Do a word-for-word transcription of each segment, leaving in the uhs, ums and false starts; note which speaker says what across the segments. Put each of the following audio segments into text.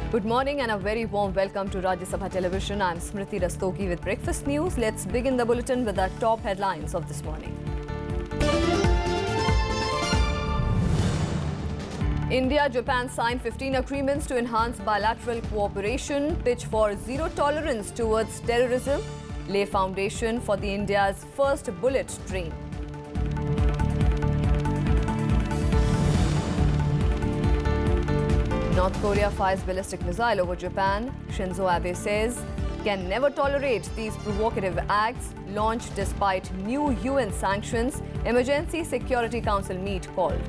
Speaker 1: Good morning and a very warm welcome to Rajya Sabha Television. I'm Smriti Rastogi with Breakfast News. Let's begin the bulletin with the top headlines of this morning. India-Japan signed fifteen agreements to enhance bilateral cooperation, pitch for zero tolerance towards terrorism, lay foundation for the India's first bullet train. North Korea fires ballistic missile over Japan. Shinzo Abe says can never tolerate these provocative acts launched despite new U N sanctions. Emergency Security Council meet called.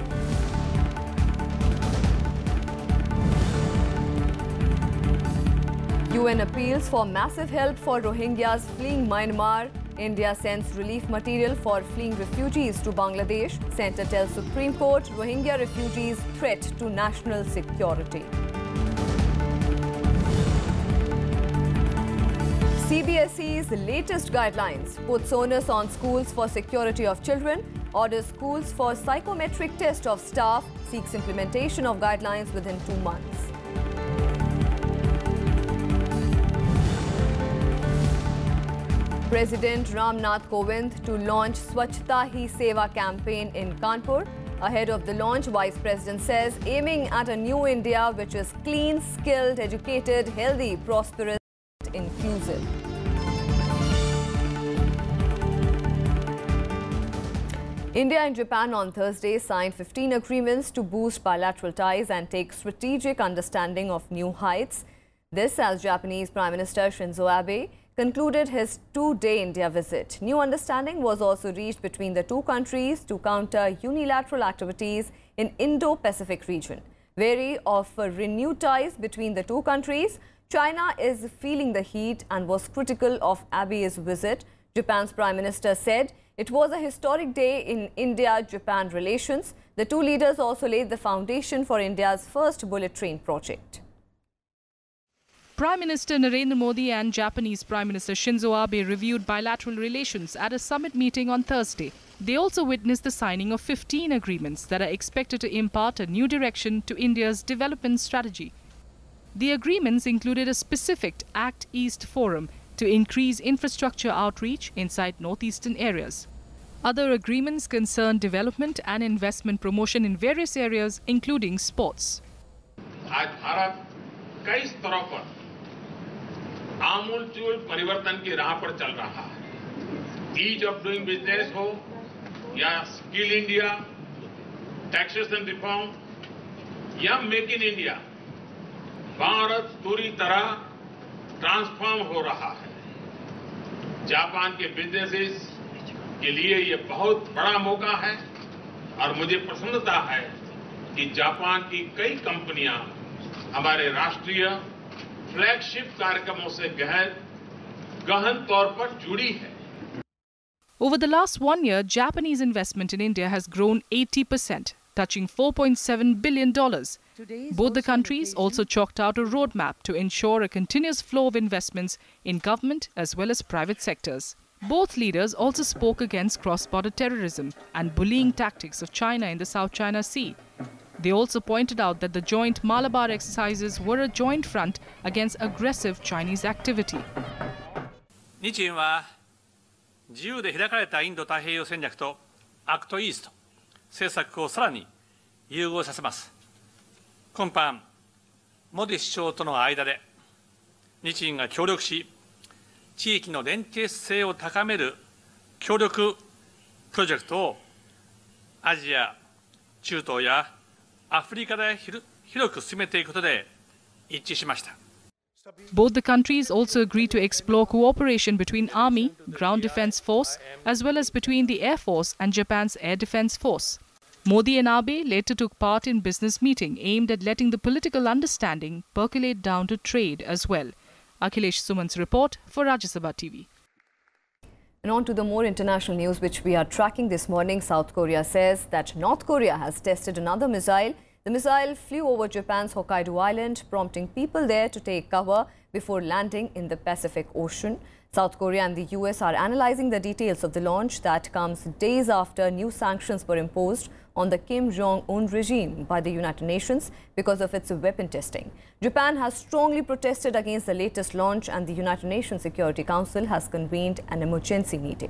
Speaker 1: U N appeals for massive help for Rohingyas fleeing Myanmar. India sends relief material for fleeing refugees to Bangladesh. Centre tells Supreme Court Rohingya refugees threat to national security. C B S E's latest guidelines puts onus on schools for security of children, orders schools for psychometric test of staff, seeks implementation of guidelines within two months. President Ram Nath Kovind to launch Swachhta Hi Seva campaign in Kanpur. Ahead of the launch, Vice President says aiming at a new India which is clean, skilled, educated, healthy, prosperous, inclusive. India and Japan on Thursday signed fifteen agreements to boost bilateral ties and take strategic understanding of new heights. This as Japanese Prime Minister Shinzo Abe concluded his two-day India visit. New understanding was also reached between the two countries to counter unilateral activities in Indo-Pacific region. Wary of renewed ties between the two countries, China is feeling the heat and was critical of Abe's visit. Japan's Prime Minister said it was a historic day in India-Japan relations. The two leaders also laid the foundation for India's first bullet train project.
Speaker 2: Prime Minister Narendra Modi and Japanese Prime Minister Shinzo Abe reviewed bilateral relations at a summit meeting on Thursday. They also witnessed the signing of fifteen agreements that are expected to impart a new direction to India's development strategy. The agreements included a specific Act East forum to increase infrastructure outreach inside northeastern areas. Other agreements concern development and investment promotion in various areas, including sports.
Speaker 3: कई स्तरों पर आमूल-चूल परिवर्तन की राह पर चल रहा है। ईज ऑफ डूइंग बिजनेस हो या स्किल इंडिया, टैक्सेशन रिफॉर्म या मेक इन इंडिया, भारत पूरी तरह ट्रांसफॉर्म हो रहा है। जापान के बिजनेसेस के लिए ये बहुत बड़ा मौका है और मुझे प्रसन्नता है कि जापान की कई कंपनियां हमारे राष्ट्रीय फ्लैगशिप कार्यक्रमों से गहन गहन तौर पर जुड़ी है.
Speaker 2: Over the last one year, Japanese investment in India has grown eighty percent, touching four point seven billion dollars. Both the countries also chalked out a roadmap to ensure a continuous flow of investments in government as well as private sectors. Both leaders also spoke against cross-border terrorism and bullying tactics of China in the South China Sea. They also pointed out that the joint Malabar exercises were a joint front against aggressive Chinese activity.
Speaker 4: 日印は自由で開かれたインド太平洋戦略とアクトイースト政策をさらに融合させます。今般、モディ首相との間で日印が協力し、地域の連結性を高める協力プロジェクトをアジア、中東やアフリカで広く進めていくことで一致しました。
Speaker 2: Both the countries also agreed to explore cooperation between Army, Ground Defence Force, as well as between the Air Force and Japan's Air Defence Force. Modi and Abe later took part in business meeting aimed at letting the political understanding percolate down to trade as well. Akhilesh Suman's report for Rajya Sabha T V.
Speaker 1: And on to the more international news which we are tracking this morning. South Korea says that North Korea has tested another missile. The missile flew over Japan's Hokkaido Island, prompting people there to take cover before landing in the Pacific Ocean. South Korea and the U S are analyzing the details of the launch that comes days after new sanctions were imposed on the Kim Jong-un regime by the United Nations because of its weapon testing. Japan has strongly protested against the latest launch, and the United Nations Security Council has convened an emergency meeting.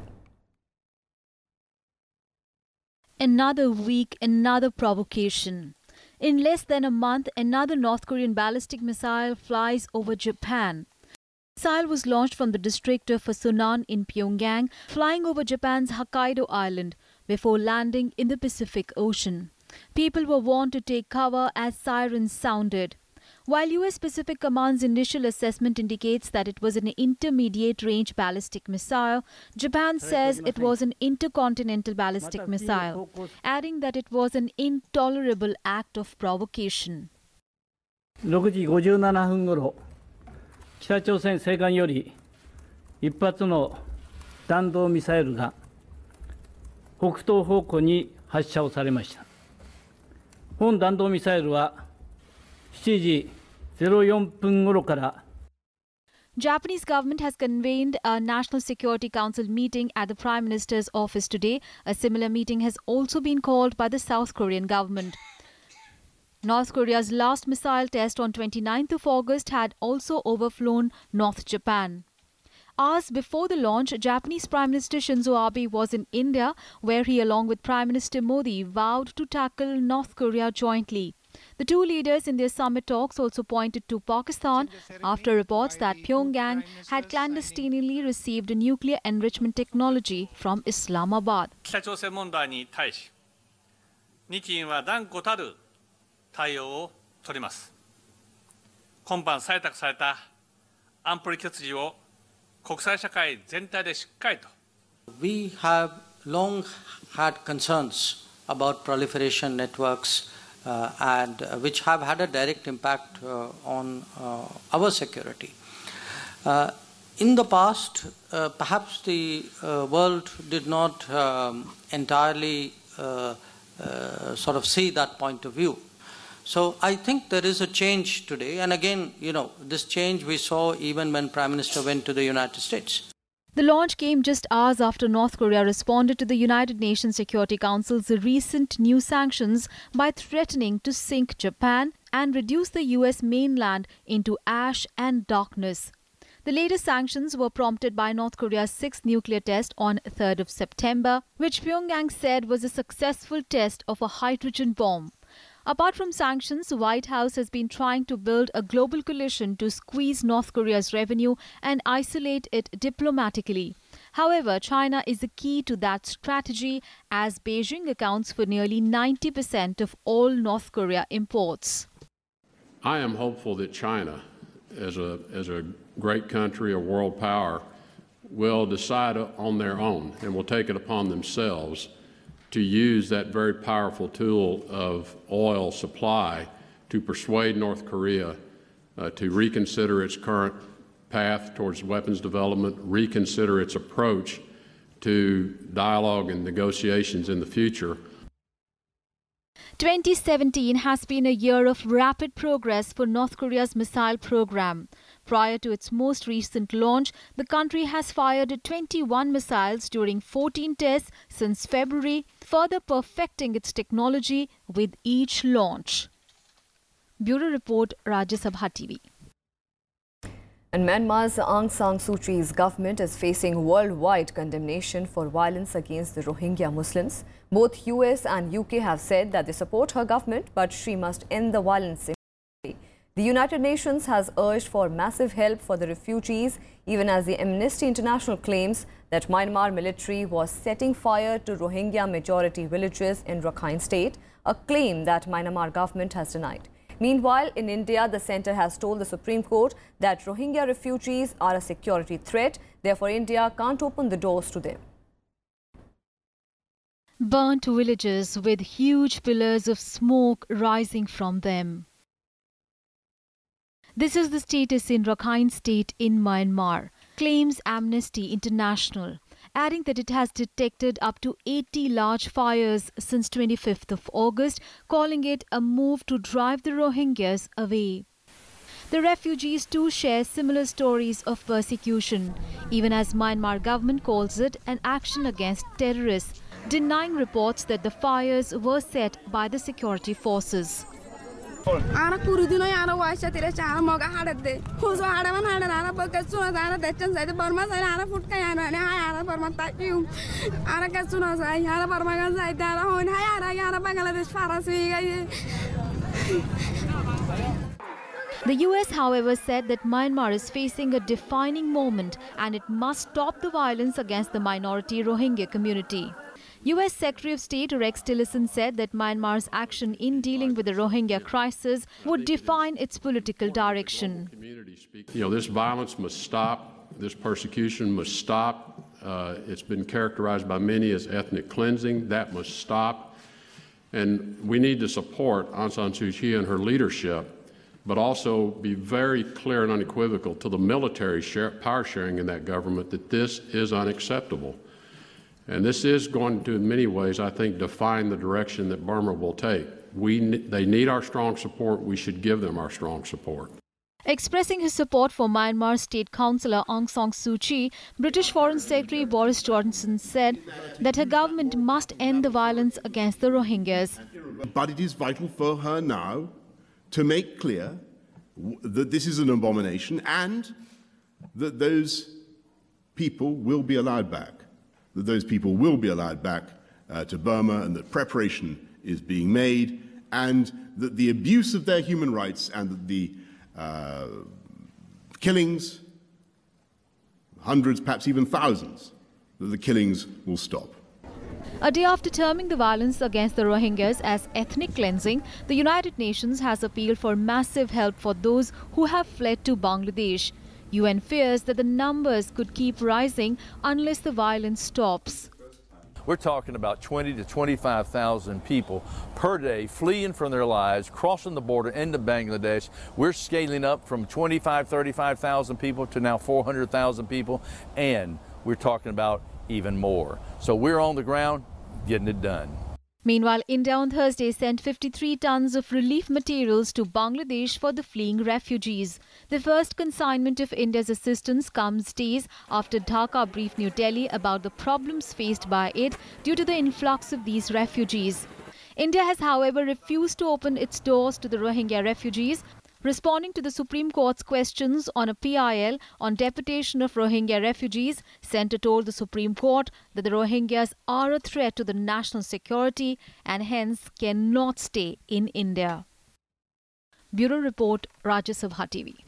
Speaker 5: Another week, another provocation. In less than a month, another North Korean ballistic missile flies over Japan. The missile was launched from the district of Sunan in Pyongyang, flying over Japan's Hokkaido island before landing in the Pacific Ocean. People were warned to take cover as sirens sounded. While U S Pacific Command's initial assessment indicates that it was an intermediate-range ballistic missile, Japan says it was an intercontinental ballistic missile, adding that it was an intolerable act of provocation.
Speaker 6: ろくじごじゅうななふんごろ、北朝鮮西岸より一発の弾道ミサイルが北東方向に発射をされました。本弾道ミサイルはしちじゼロよんぷんごろから
Speaker 5: Japanese government has convened a National Security Council meeting at the Prime Minister's office today. A similar meeting has also been called by the South Korean government. North Korea's last missile test on twenty-ninth of August had also overflown North Japan. Hours before the launch, Japanese Prime Minister Shinzo Abe was in India, where he, along with Prime Minister Modi, vowed to tackle North Korea jointly. The two leaders in their summit talks also pointed to Pakistan after reports that Pyongyang had clandestinely received nuclear enrichment technology from Islamabad.
Speaker 4: 北朝鮮問題に対し、日印は断固たる対応を取ります。今般採択された安保理決議を国際社会全体でしっかりと。
Speaker 7: We have long had concerns about proliferation networks uh, and uh, which have had a direct impact uh, on uh, our security. Uh, in the past, uh, perhaps the uh, world did not um, entirely uh, uh, sort of see that point of view. So I think there is a change today, and again, you know, this change we saw even when Prime Minister went to the United States.
Speaker 5: The launch came just hours after North Korea responded to the United Nations Security Council's recent new sanctions by threatening to sink Japan and reduce the U S mainland into ash and darkness. The latest sanctions were prompted by North Korea's sixth nuclear test on third of September, which Pyongyang said was a successful test of a hydrogen bomb. Apart from sanctions, the White House has been trying to build a global coalition to squeeze North Korea's revenue and isolate it diplomatically. However, China is the key to that strategy, as Beijing accounts for nearly ninety percent of all North Korea imports.
Speaker 8: I am hopeful that China, as a, as a great country, a world power, will decide on their own and will take it upon themselves to use that very powerful tool of oil supply to persuade North Korea uh, to reconsider its current path towards weapons development, reconsider its approach to dialogue and negotiations in the future.
Speaker 5: twenty seventeen has been a year of rapid progress for North Korea's missile program. Prior to its most recent launch, the country has fired twenty-one missiles during fourteen tests since February, further perfecting its technology with each launch. Bureau Report, Rajya Sabha T V.
Speaker 1: And Myanmar's Aung San Suu Kyi's government is facing worldwide condemnation for violence against the Rohingya Muslims. Both U S and U K have said that they support her government, but she must end the violence immediately. The United Nations has urged for massive help for the refugees, even as the Amnesty International claims that Myanmar military was setting fire to Rohingya majority villages in Rakhine State, a claim that Myanmar government has denied. Meanwhile, in India, the centre has told the Supreme Court that Rohingya refugees are a security threat. Therefore, India can't open the doors to them.
Speaker 5: Burnt villages with huge pillars of smoke rising from them. This is the status in Rakhine State in Myanmar, claims Amnesty International, adding that it has detected up to eighty large fires since twenty-fifth of August, calling it a move to drive the Rohingyas away. The refugees too share similar stories of persecution, even as Myanmar government calls it an action against terrorists, denying reports that the fires were set by the security forces.
Speaker 9: Ana kurudino yana waisha tire chana moga hadde huzo hadaman hadana bakasuna dana dechan sai barma sai ana futka yana ne yana barma takiu ana kasuna sai yana barma gan sai dana hon yana yana Bangladesh farasi.
Speaker 5: The U S, however, said that Myanmar is facing a defining moment and it must stop the violence against the minority Rohingya community. U S Secretary of State Rex Tillerson said that Myanmar's action in dealing with the Rohingya crisis would define its political direction.
Speaker 8: You know, this violence must stop. This persecution must stop. Uh, it's been characterized by many as ethnic cleansing. That must stop. And we need to support Aung San Suu Kyi and her leadership, but also be very clear and unequivocal to the military share, power sharing in that government that this is unacceptable. And this is going to, in many ways, I think, define the direction that Burma will take. We, they need our strong support. We should give them our strong support.
Speaker 5: Expressing his support for Myanmar State Councillor Aung San Suu Kyi, British Foreign Secretary Boris Johnson said that her government must end the violence against the Rohingyas.
Speaker 10: But it is vital for her now to make clear that this is an abomination and that those people will be allowed back. that those people will be allowed back uh, to Burma and that preparation is being made and that the abuse of their human rights and that the uh, killings, hundreds, perhaps even thousands, that the killings will stop.
Speaker 5: A day after terming the violence against the Rohingyas as ethnic cleansing, the United Nations has appealed for massive help for those who have fled to Bangladesh. U N fears that the numbers could keep rising unless the violence stops.
Speaker 11: We're talking about twenty to twenty-five thousand people per day fleeing from their lives, crossing the border into Bangladesh. We're scaling up from twenty-five, thirty-five thousand people to now four hundred thousand people, and we're talking about even more. So we're on the ground getting it done.
Speaker 5: Meanwhile, India on Thursday sent fifty-three tons of relief materials to Bangladesh for the fleeing refugees. The first consignment of India's assistance comes days after Dhaka briefed New Delhi about the problems faced by it due to the influx of these refugees. India has, however, refused to open its doors to the Rohingya refugees, responding to the Supreme Court's questions on a P I L on deportation of Rohingya refugees. Centre told the Supreme Court that the Rohingyas are a threat to the national security and hence cannot stay in India. Bureau Report, Rajya, Sabha T V.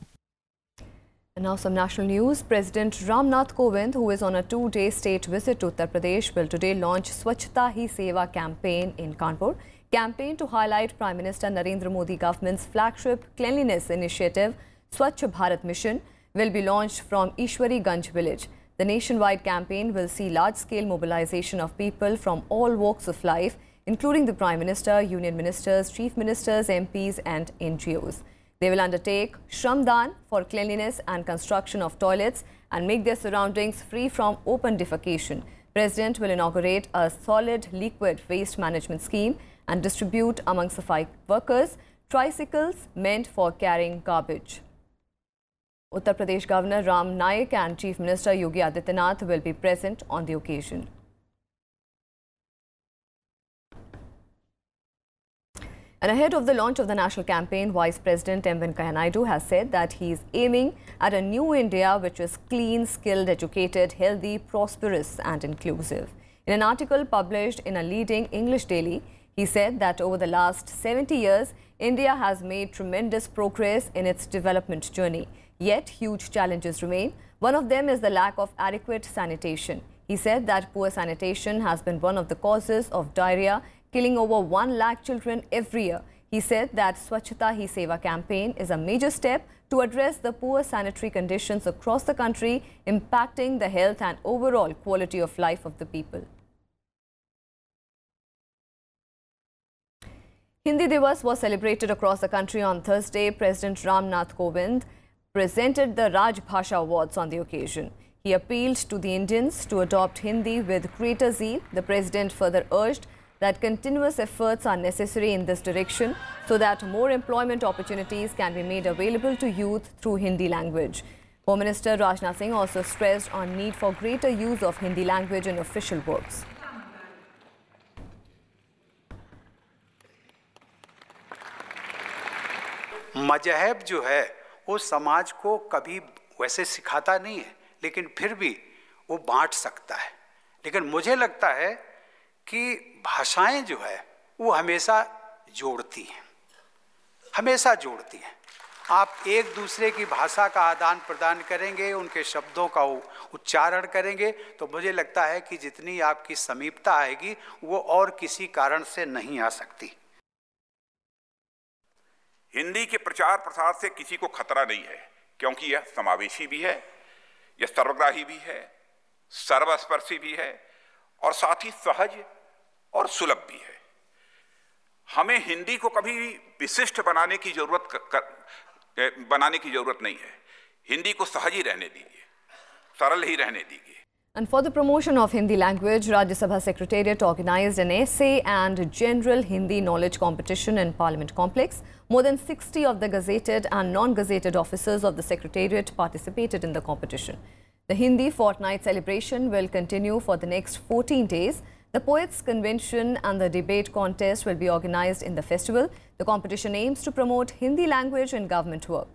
Speaker 1: And now some national news. President Ram Nath Kovind, who is on a two-day state visit to Uttar Pradesh, will today launch Swachhta Hi Seva campaign in Kanpur. Campaign to highlight Prime Minister Narendra Modi government's flagship cleanliness initiative, Swachh Bharat Mission, will be launched from Ishwari Ganj village. The nationwide campaign will see large-scale mobilization of people from all walks of life, including the Prime Minister, Union Ministers, Chief Ministers, M Ps and N G Os. They will undertake Shramdan for cleanliness and construction of toilets and make their surroundings free from open defecation. President will inaugurate a solid liquid waste management scheme and distribute among Safai workers tricycles meant for carrying garbage. Uttar Pradesh Governor Ram Naik and Chief Minister Yogi Adityanath will be present on the occasion. And ahead of the launch of the national campaign, Vice President M Venkaiah Naidu has said that he is aiming at a new India which is clean, skilled, educated, healthy, prosperous and inclusive. In an article published in a leading English daily, he said that over the last seventy years, India has made tremendous progress in its development journey. Yet, huge challenges remain. One of them is the lack of adequate sanitation. He said that poor sanitation has been one of the causes of diarrhea, killing over one lakh children every year. He said that Swachhta Hi Seva campaign is a major step to address the poor sanitary conditions across the country, impacting the health and overall quality of life of the people. Hindi Divas was celebrated across the country on Thursday. President Ram Nath Kovind presented the Raj Bhasha Awards on the occasion. He appealed to the Indians to adopt Hindi with greater zeal. The president further urged that continuous efforts are necessary in this direction so that more employment opportunities can be made available to youth through Hindi language. Home Minister Rajya Singh also stressed on need for greater use of Hindi language in official works.
Speaker 12: मजहब जो है वो समाज को कभी वैसे सिखाता नहीं है, लेकिन फिर भी वो बांट सकता है। लेकिन मुझे लगता है कि भाषाएं जो है वो हमेशा जोड़ती हैं, हमेशा जोड़ती हैं। आप एक दूसरे की भाषा का आदान प्रदान करेंगे, उनके शब्दों का उच्चारण करेंगे, तो मुझे लगता है कि जितनी आपकी समीपता आएगी वो और किसी कारण से नहीं आ सकती।
Speaker 13: हिंदी के प्रचार प्रसार से किसी को खतरा नहीं है, क्योंकि यह समावेशी भी है, यह सर्वग्राही भी है, सर्वस्पर्शी भी है और साथ ही सहज और सुलभ भी है। हमें हिंदी को कभी विशिष्ट बनाने की जरूरत कर, बनाने की जरूरत नहीं है। हिंदी को सहज ही रहने दीजिए, सरल ही रहने दीजिए।
Speaker 1: And for the promotion of Hindi language, Rajya Sabha Secretariat organized an essay and general Hindi knowledge competition in Parliament complex. More than sixty of the gazetted and non-gazetted officers of the Secretariat participated in the competition. The Hindi fortnight celebration will continue for the next fourteen days. The Poets' Convention and the debate contest will be organized in the festival. The competition aims to promote Hindi language in government work.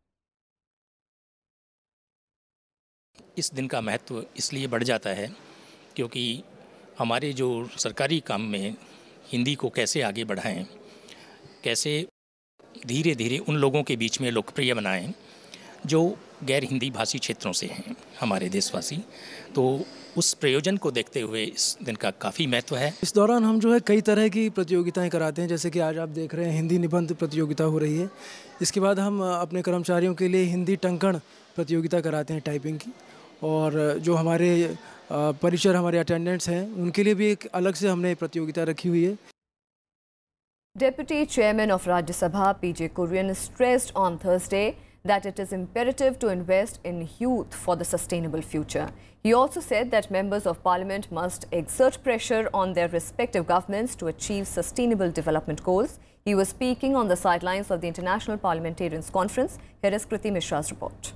Speaker 14: इस दिन का महत्व इसलिए बढ़ जाता है क्योंकि हमारे जो सरकारी काम में हिंदी को कैसे आगे बढ़ाएं, कैसे धीरे धीरे उन लोगों के बीच में लोकप्रिय बनाएं जो गैर हिंदी भाषी क्षेत्रों से हैं हमारे देशवासी, तो उस प्रयोजन को देखते हुए इस दिन का काफ़ी महत्व है।
Speaker 15: इस दौरान हम जो है कई तरह की प्रतियोगिताएं कराते हैं, जैसे कि आज आप देख रहे हैं हिंदी निबंध प्रतियोगिता हो रही है। इसके बाद हम अपने कर्मचारियों के लिए हिंदी टंकण प्रतियोगिता कराते हैं टाइपिंग की, और जो हमारे परिचर हमारे अटेंडेंट्स हैं उनके लिए भी एक अलग से हमने प्रतियोगिता रखी हुई है।
Speaker 1: Deputy Chairman of Rajya Sabha P J Kurian stressed on Thursday that it is imperative to invest in youth for the sustainable future. He also said that members of parliament must exert pressure on their respective governments to achieve sustainable development goals. He was speaking on the sidelines of the International Parliamentarians Conference. Here is Kriti Mishra's report.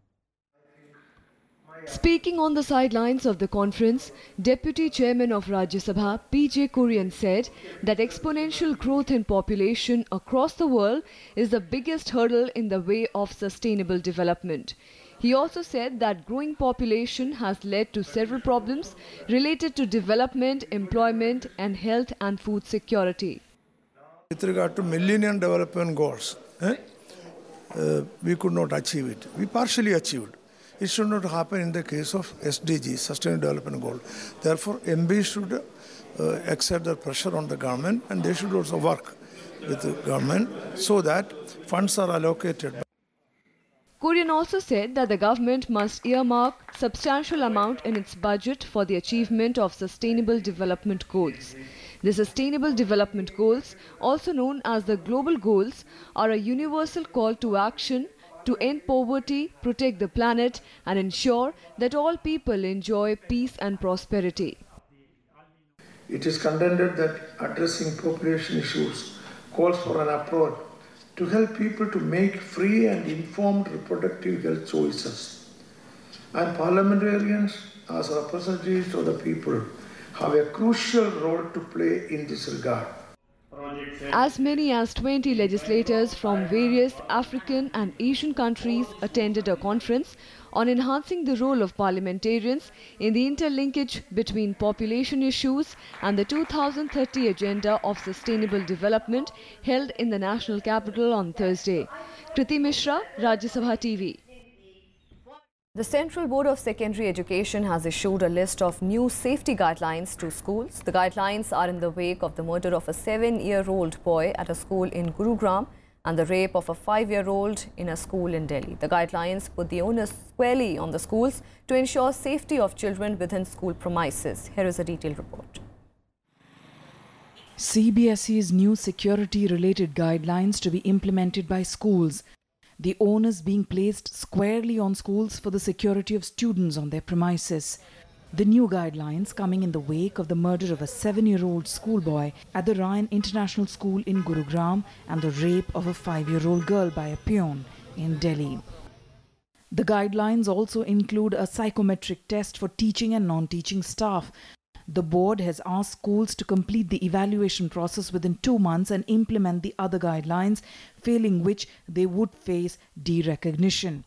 Speaker 1: Speaking on the sidelines of the conference, Deputy Chairman of Rajya Sabha P J Kurian said that exponential growth in population across the world is the biggest hurdle in the way of sustainable development. He also said that growing population has led to several problems related to development, employment and health and food security.
Speaker 16: With regard to Millennium Development Goals, eh, uh, we could not achieve it. We partially achieved. It should not happen in the case of S D G, Sustainable Development Goal. Therefore, M P should uh, exert the pressure on the government, and they should also work with the government so that funds are allocated.
Speaker 1: Kurian also said that the government must earmark substantial amount in its budget for the achievement of Sustainable Development Goals. The Sustainable Development Goals, also known as the Global Goals, are a universal call to action to end poverty, protect the planet and ensure that all people enjoy peace and prosperity.
Speaker 16: It is contended that addressing population issues calls for an approach to help people to make free and informed reproductive health choices. And parliamentarians, as representatives of the people, have a crucial role to play in this regard.
Speaker 1: As many as twenty legislators from various African and Asian countries attended a conference on enhancing the role of parliamentarians in the interlinkage between population issues and the two thousand thirty Agenda of Sustainable Development held in the national capital on Thursday. Kriti Mishra, Rajya Sabha T V. The Central Board of Secondary Education has issued a list of new safety guidelines to schools. The guidelines are in the wake of the murder of a seven-year-old boy at a school in Gurugram and the rape of a five-year-old in a school in Delhi. The guidelines put the onus squarely on the schools to ensure safety of children within school premises. Here is a detailed report.
Speaker 17: C B S E's new security-related guidelines to be implemented by schools. The onus being placed squarely on schools for the security of students on their premises. The new guidelines coming in the wake of the murder of a seven-year-old schoolboy at the Ryan International School in Gurugram and the rape of a five-year-old girl by a peon in Delhi. The guidelines also include a psychometric test for teaching and non-teaching staff. The board has asked schools to complete the evaluation process within two months and implement the other guidelines, failing which they would face derecognition.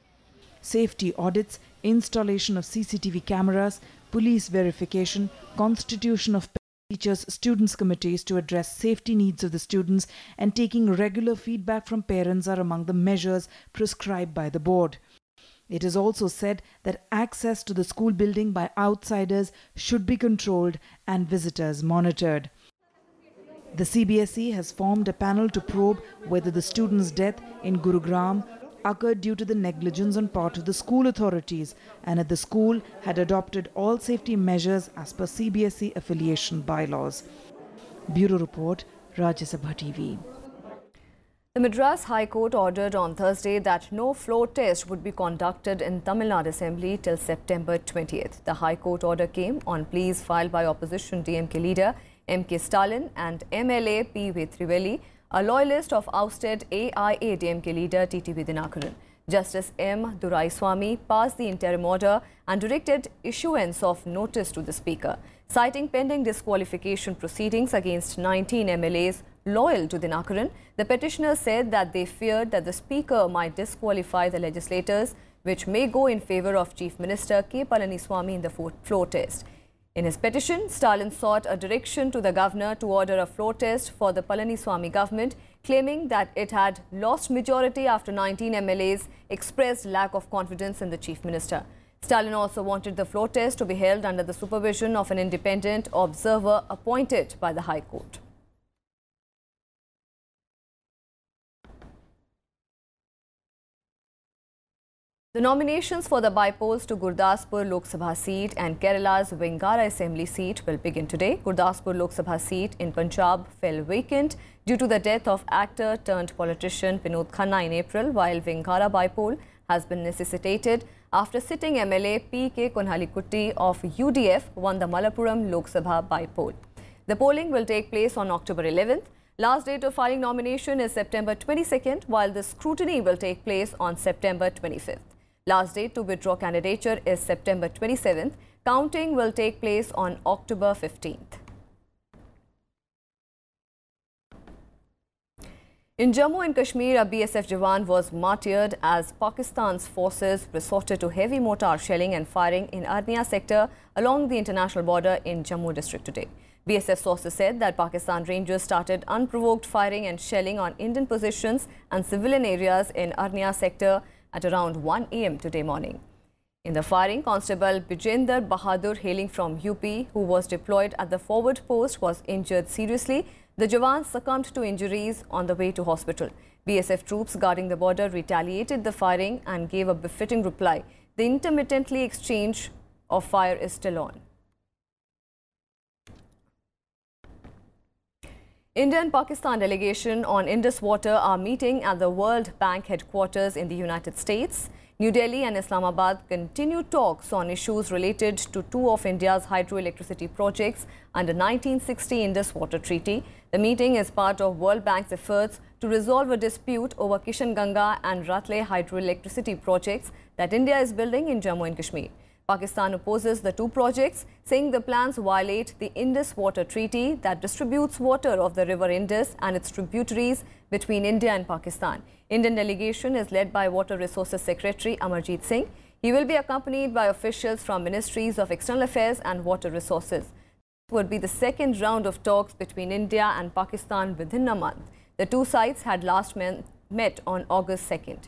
Speaker 17: Safety audits, installation of C C T V cameras, police verification, constitution of teachers' students' committees to address safety needs of the students, and taking regular feedback from parents are among the measures prescribed by the board. It is also said that access to the school building by outsiders should be controlled and visitors monitored. The C B S E has formed a panel to probe whether the student's death in Gurugram occurred due to the negligence on part of the school authorities and that the school had adopted all safety measures as per C B S E affiliation bylaws. Bureau Report, Rajya T V.
Speaker 1: The Madras High Court ordered on Thursday that no floor test would be conducted in Tamil Nadu Assembly till September twentieth. The High Court order came on pleas filed by opposition D M K leader M K Stalin and M L A P V Trivedi, a loyalist of ousted A I A D M K leader T T V Dinakaran. Justice M. Duraiswamy passed the interim order and directed issuance of notice to the Speaker, citing pending disqualification proceedings against nineteen M L As loyal to Dinakaran. The petitioners said that they feared that the Speaker might disqualify the legislators, which may go in favour of Chief Minister K. Palaniswamy in the floor test. In his petition, Stalin sought a direction to the governor to order a floor test for the Palaniswamy government, claiming that it had lost majority after nineteen M L As expressed lack of confidence in the Chief Minister. Stalin also wanted the floor test to be held under the supervision of an independent observer appointed by the High Court. The nominations for the bypolls to Gurdaspur Lok Sabha seat and Kerala's Vingara Assembly seat will begin today. Gurdaspur Lok Sabha seat in Punjab fell vacant due to the death of actor turned politician Vinod Khanna in April, while Vingara bypoll has been necessitated after sitting M L A P K Konhalikutty of U D F won the Malappuram Lok Sabha bypoll. The polling will take place on October eleventh. Last date of filing nomination is September twenty-second, while the scrutiny will take place on September twenty-fifth. Last date to withdraw candidature is September twenty-seventh. Counting will take place on October fifteenth. In Jammu and Kashmir, a B S F Jawan was martyred as Pakistan's forces resorted to heavy mortar shelling and firing in Arnia sector along the international border in Jammu district today. B S F sources said that Pakistan Rangers started unprovoked firing and shelling on Indian positions and civilian areas in Arnia sector at around one A M today morning. In the firing, Constable Bijender Bahadur, hailing from U P, who was deployed at the forward post, was injured seriously. The Jawan succumbed to injuries on the way to hospital. B S F troops guarding the border retaliated the firing and gave a befitting reply. The intermittently exchange of fire is still on. India and Pakistan delegation on Indus water are meeting at the World Bank headquarters in the United States. New Delhi and Islamabad continue talks on issues related to two of India's hydroelectricity projects under nineteen sixty Indus Water Treaty. The meeting is part of World Bank's efforts to resolve a dispute over Kishanganga and Ratle hydroelectricity projects that India is building in Jammu and Kashmir. Pakistan opposes the two projects, saying the plans violate the Indus Water Treaty that distributes water of the river Indus and its tributaries between India and Pakistan. Indian delegation is led by Water Resources Secretary Amarjeet Singh. He will be accompanied by officials from Ministries of External Affairs and Water Resources. This would be the second round of talks between India and Pakistan within a month. The two sides had last met on August second.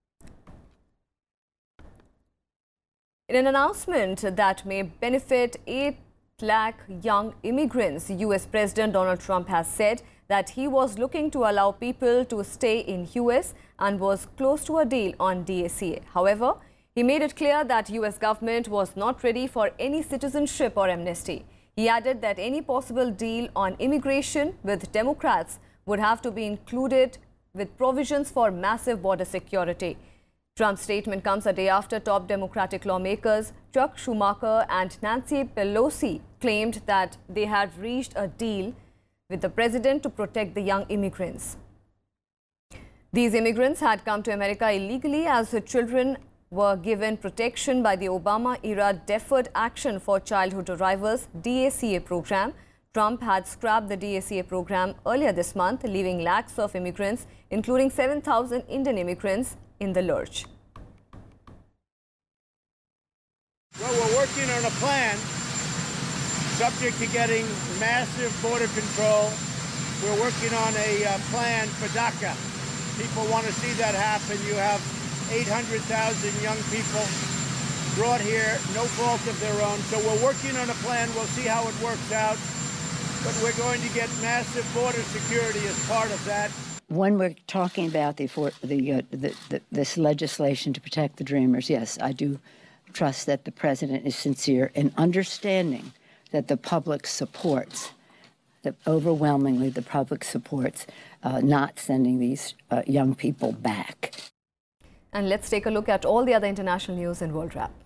Speaker 1: In an announcement that may benefit eight lakh young immigrants, U S President Donald Trump has said that he was looking to allow people to stay in U S and was close to a deal on D A C A. However, he made it clear that U S government was not ready for any citizenship or amnesty. He added that any possible deal on immigration with Democrats would have to be included with provisions for massive border security. Trump's statement comes a day after top Democratic lawmakers Chuck Schumacher and Nancy Pelosi claimed that they had reached a deal with the president to protect the young immigrants. These immigrants had come to America illegally as the children were given protection by the Obama-era Deferred Action for Childhood Arrivals D A C A program. Trump had scrapped the D A C A program earlier this month, leaving lakhs of immigrants, including seven thousand Indian immigrants, in the lurch.
Speaker 18: Well, we're working on a plan subject to getting massive border control. We're working on a uh, plan for DACA. People want to see that happen. You have eight hundred thousand young people brought here, no fault of their own. So we're working on a plan. We'll see how it works out. But we're going to get massive border security as part of that.
Speaker 19: When we're talking about the, for, the, uh, the, the this legislation to protect the Dreamers, yes, I do trust that the president is sincere in understanding that the public supports, that overwhelmingly the public supports uh, not sending these uh, young people back.
Speaker 1: And let's take a look at all the other international news in World Wrap.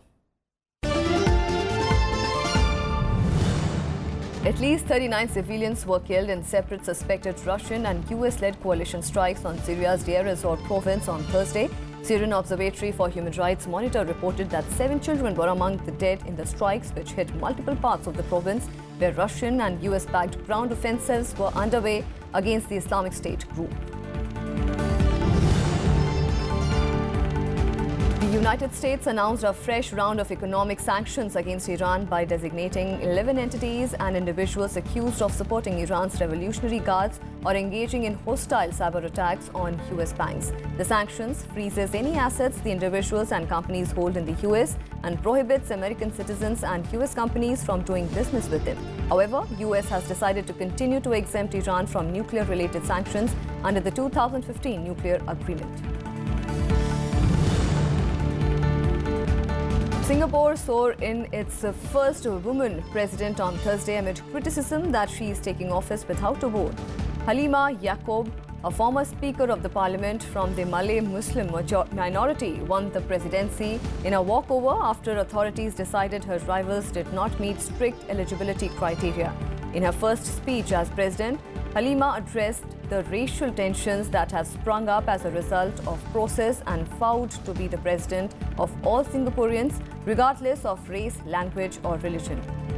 Speaker 1: At least thirty-nine civilians were killed in separate suspected Russian and U S-led coalition strikes on Syria's Deir ez-Zor province on Thursday. Syrian Observatory for Human Rights Monitor reported that seven children were among the dead in the strikes, which hit multiple parts of the province, where Russian and U S-backed ground offensives were underway against the Islamic State group. The United States announced a fresh round of economic sanctions against Iran by designating eleven entities and individuals accused of supporting Iran's Revolutionary Guards or engaging in hostile cyber attacks on U S banks. The sanctions freezes any assets the individuals and companies hold in the U S and prohibits American citizens and U S companies from doing business with them. However, U S has decided to continue to exempt Iran from nuclear-related sanctions under the two thousand fifteen nuclear agreement. Singapore swore in its first woman president on Thursday amid criticism that she is taking office without a vote. Halima Yaakob, a former Speaker of the Parliament from the Malay Muslim minority, won the presidency in a walkover after authorities decided her rivals did not meet strict eligibility criteria. In her first speech as president, Halima addressed the racial tensions that have sprung up as a result of process and vowed to be the president of all Singaporeans, regardless of race, language or religion.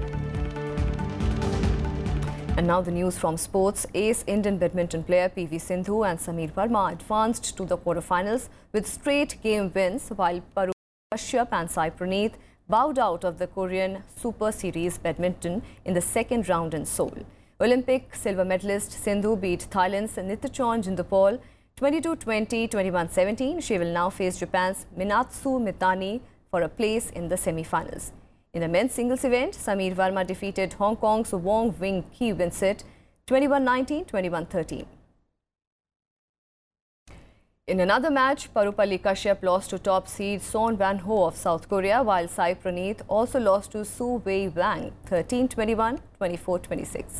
Speaker 1: And now the news from sports. Ace Indian badminton player P V Sindhu and Sameer Verma advanced to the quarterfinals with straight game wins, while Paru Kashyap and Sai Praneeth bowed out of the Korean Super Series badminton in the second round in Seoul. Olympic silver medalist Sindhu beat Thailand's Nitachorn Jindapol twenty-two twenty, twenty-one seventeen. She will now face Japan's Minatsu Mitani for a place in the semi-finals. In the men's singles event, Sameer Verma defeated Hong Kong's Wong Wing Ki Winsett twenty-one nineteen, twenty-one thirteen. In another match, Parupalli Kashyap lost to top seed Son Van Ho of South Korea, while Sai Praneeth also lost to Su Wei Wang thirteen twenty-one, twenty-four twenty-six.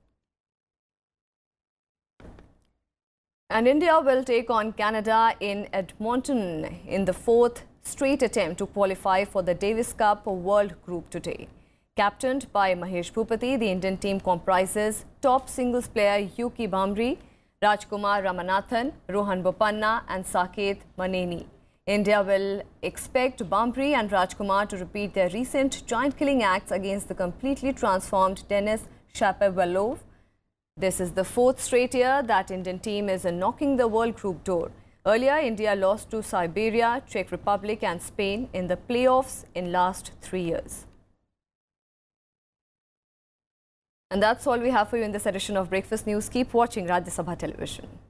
Speaker 1: And India will take on Canada in Edmonton in the fourth straight attempt to qualify for the Davis Cup World Group today. Captained by Mahesh Bhupati, the Indian team comprises top singles player Yuki Bhamri, Rajkumar Ramanathan, Rohan Bopanna and Saket Maneni. India will expect Bhamri and Rajkumar to repeat their recent giant-killing acts against the completely transformed Denis Shapovalov. This is the fourth straight year that Indian team is knocking the World Group door. Earlier, India lost to Siberia, Czech Republic and Spain in the playoffs in last three years. And that's all we have for you in this edition of Breakfast News. Keep watching Rajya Sabha television.